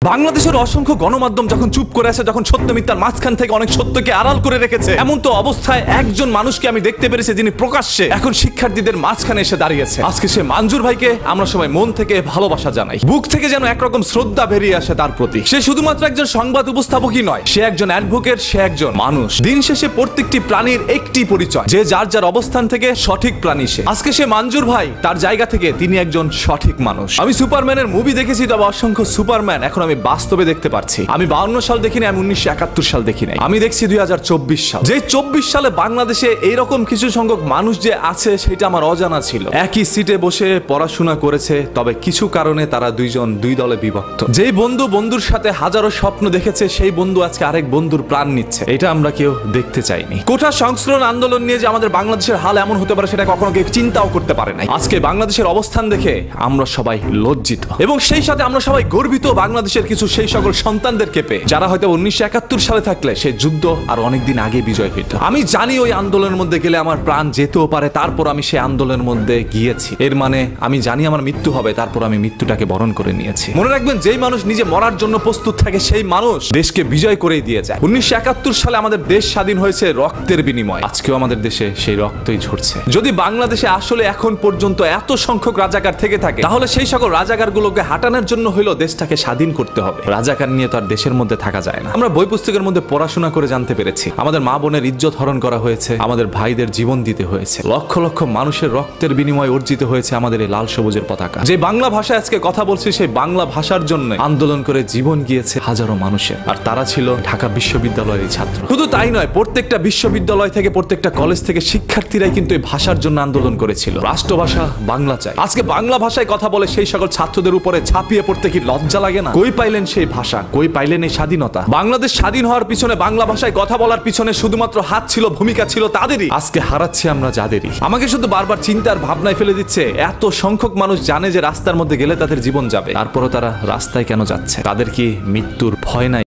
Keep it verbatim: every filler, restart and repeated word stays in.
বাংলাদেশের অসংখ্য গণমাধ্যম যখন চুপ করে আছে, যখন সত্য মিথ্যার মাঝখান থেকে অনেক সত্যকে আড়াল করে রেখেছে, এমন তো অবস্থায় একজন মানুষকে আমি দেখতে পেরেছি যিনি প্রকাশ্যে এখন শিক্ষার্থীদের মাঝখানে এসে দাঁড়িয়েছে। আজকে সে মঞ্জুর ভাইকে আমরা সবাই মন থেকে ভালোবাসা জানাই, বুক থেকে যেন একরকম শ্রদ্ধা বেরিয়ে আসে তার প্রতি। সে শুধুমাত্র একজন সংবাদ উপস্থাপকই নয়, সে একজন অ্যাডভোকেট, সে একজন মানুষ। দিন শেষে প্রত্যেকটি প্রাণীর একটি পরিচয়, যে যার যার অবস্থান থেকে সঠিক প্রাণী সে। আজকে সে মঞ্জুর ভাই, তার জায়গা থেকে তিনি একজন সঠিক মানুষ। আমি সুপারম্যানের মুভি দেখেছি, তবে অসংখ্য সুপারম্যান এখন আমি বাস্তবে দেখতে পাচ্ছি। আমি বাউন্ন সাল দেখিনি, আমি উনিশশো একাত্তর সাল দেখি নাই, আমি দেখছি দুই হাজার চব্বিশ সাল। যে চব্বিশ সালে বাংলাদেশে এইরকম কিছু সংখ্যক মানুষ যে আছে সেটা আমার অজানা ছিল। একই সিটে বসে পড়াশোনা করেছে, তবে কিছু কারণে তারা দুইজন দুই দলে বিভক্ত। যেই বন্ধু বন্ধুর সাথে হাজারো স্বপ্ন দেখেছে, সেই বন্ধু আজকে আরেক বন্ধুর প্রাণ নিচ্ছে। এটা আমরা কেউ দেখতে চাইনি। কোঠা সংস্করণ আন্দোলন নিয়ে যে আমাদের বাংলাদেশের হাল এমন হতে পারে, সেটা কখনো কেউ চিন্তাও করতে পারে নাই। আজকে বাংলাদেশের অবস্থান দেখে আমরা সবাই লজ্জিত, এবং সেই সাথে আমরা সবাই গর্বিত বাংলাদেশের কিছু সেই সকল সন্তানদেরকে পেয়ে, যারা হয়তো উনিশশো একাত্তর সালে থাকলে সেই যুদ্ধ আর অনেকদিন আগে বিজয় হইত। আমি জানি ওই আন্দোলনের মধ্যে গেলে আমার প্রাণ যেতেও পারে, তারপর আমি সেই আন্দোলনের মধ্যে গিয়েছি। এর মানে আমি জানি আমার মৃত্যু হবে, তারপর আমি মৃত্যুটাকে বরণ করে নিয়েছি। মনে রাখবেন, যেই মানুষ নিজে মরার জন্য প্রস্তুত থাকে, সেই মানুষ দেশকে বিজয় করেই দিয়ে যায়। উনিশশো একাত্তর সালে আমাদের দেশ স্বাধীন হয়েছে রক্তের বিনিময়। আজকেও আমাদের দেশে সেই রক্তই ঝরছে। যদি বাংলাদেশে আসলে এখন পর্যন্ত এত সংখ্যক রাজাকার থেকে থাকে, তাহলে সেই সকল রাজাকার গুলোকে হাঁটানোর জন্য হইলো দেশটাকে স্বাধীন করতে হবে। রাজাকার নিয়ে তো আর দেশের মধ্যে থাকা যায় না। আমরা বই পুস্তকের মধ্যে পড়াশোনা করে জানতে পেরেছি, আমাদের মা বোনের ইজ্জত হরণ করা হয়েছে, আমাদের ভাইদের জীবন দিতে হয়েছে, লক্ষ লক্ষ মানুষের রক্তের বিনিময়ে অর্জিত হয়েছে আমাদের এই লাল সবুজের পতাকা। যে বাংলা ভাষায় আজকে কথা বলছি, সেই বাংলা ভাষার জন্য আন্দোলন করে জীবন গিয়েছে হাজারো মানুষের, আর তারা ছিল ঢাকা বিশ্ববিদ্যালয়ের ছাত্র। শুধু তাই নয়, প্রত্যেকটা বিশ্ববিদ্যালয় থেকে, প্রত্যেকটা কলেজ থেকে শিক্ষার্থীরাই কিন্তু এই ভাষার জন্য আন্দোলন করেছিল। রাষ্ট্রভাষা বাংলা চাই। আজকে বাংলা ভাষায় কথা বলে সেই সকল ছাত্রদের উপরে ছাপিয়ে পড়তে কি লজ্জা লাগে না? কই পাইলেন সেই ভাষা, কই পাইলেন এই স্বাধীনতা? বাংলাদেশ স্বাধীন হওয়ার পিছনে, বাংলা ভাষায় কথা বলার পিছনে শুধুমাত্র হাত ছিল, ভূমিকা ছিল তাদেরই। আজকে হারাচ্ছি আমরা যাদেরই। আমাকে শুধু বারবার চিন্তার ভাবনায় ফেলে দিচ্ছে, এত সংখ্যক মানুষ জানে যে রাস্তার মধ্যে গেলে তাদের জীবন যাবে, তারপরও তারা রাস্তায় কেন যাচ্ছে? তাদের কি মৃত্যুর ভয় নাই?